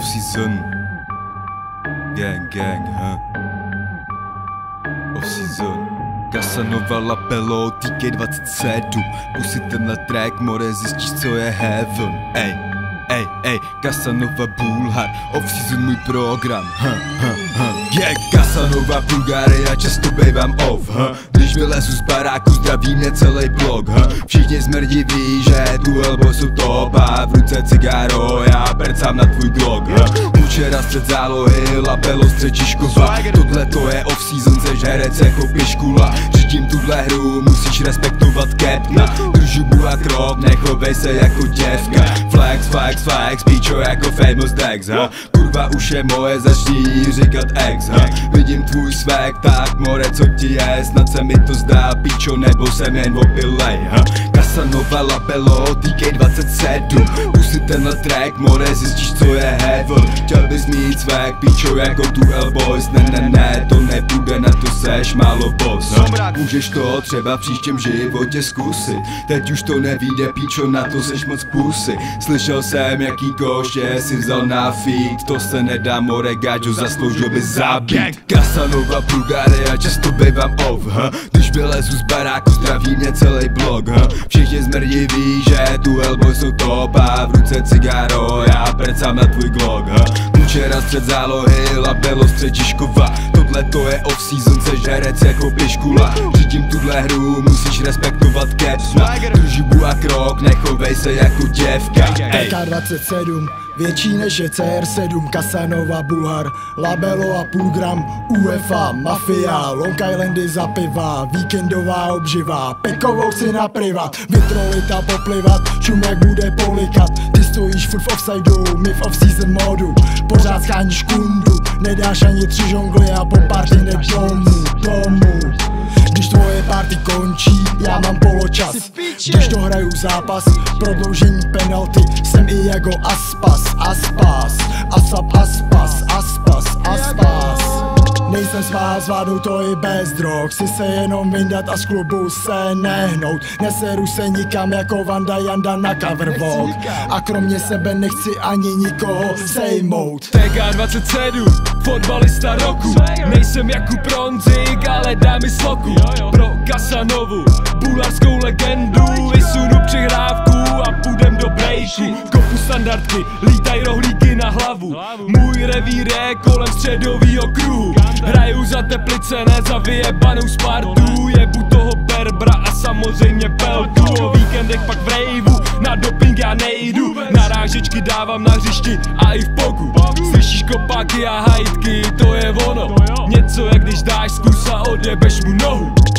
Off-season. Gang, Off-season. HANOVA, Labello, TK27. Pusy tenhle track, more zjistíš, co je heaven. Ej, HANOVA, BULHAR, off-season můj program. Gang, HANOVA, Bulgárie, já často bejvám off. Když vylezu z baráku, zdraví mě celý blok. Všichni smrdí ví, že tu elbow jsou top a v ruce cigáro, já percám na tvůj blog. Kučera střed zálohy, Labello střed Žižkova. Tohle to je off-season, seš herec jako piškula. Řídím tuhle hru, musíš respektovat capna. Držu a krok, nechovej se jako děvka. Flex, píčo jako famous Dex, kurva už je moje, začni říkat ex, vidím tvůj swag, tak more, co ti je, snad se mi to zdá, píčo, nebo jsem jen opilej, HANOVA, Labello, TK27, pusy tenhle track, more, zjistíš, co je heaven. Chtěl bys mít swag, píčo, jako tu Boys, ne, to nepůjde, na to seš málo boss, můžeš to třeba v příštím životě zkusit, teď už to nevíde, píčo, na to seš moc pusy. Slyšel jsem, jaký koště si vzal na feed, to se nedá, more, gáčo, zasloužil by zabít. HANOVA, Bulgárie, já často bejvám off, když vylezu z baráku, zdraví mě celý blok, všichni zmrdí ví, že tu elbow jsou top a v ruce cigáro, já percám na tvůj glock. Kučera střed zálohy, Labello střed Žižkova. Tohle to je off-season, seš herec jako piškula. Řídím tuhle hru, musíš respektovat capna. Držbu a krok, nechovej se jako děvka. TK27, větší než je CR7, HANOVA, BULHAR, Labello a půl gram, UEFA, mafia, Long Islandy za piva, víkendová obživa, pekovou si na privat, vytrolit a poplivat, šum jak bude polikat, ty stojíš furt v offsideu, my v off-season modu, pořád scháníš kundu, nedáš ani 3 žongly a po party hned domů. Když tvoje party končí, já mám poločas. Když to hraju zápas, prodloužení penalty, jsem i jako Aspas. Nejsem svá, zvládnu to i bez drog, si se jenom vyndat a z klubu se nehnout. Neseru se nikam jako Vanda Janda na cover walk, a kromě sebe nechci ani nikoho sejmout. TK27, fotbalista roku, nejsem jako Bronzik, ale dá mi sloku. Pro HANOVu, bulharskou legendu, vysunu přihrávku a půjdem do breaku. Kopu standardky, lítaj rohlíky na hlavu, můj revír je kolem středovýho kruhu. Hraju za Teplice, ne za vyjebanou Spartu, jebu toho Berbra a samozřejmě Peltu. O víkendech pak v rejvu, na doping já nejdu, narážečky dávám na hřišti a i v poku. Slyšíš kopáky a hajtky, to je ono, něco jak když dáš zkus a odjebeš mu nohu.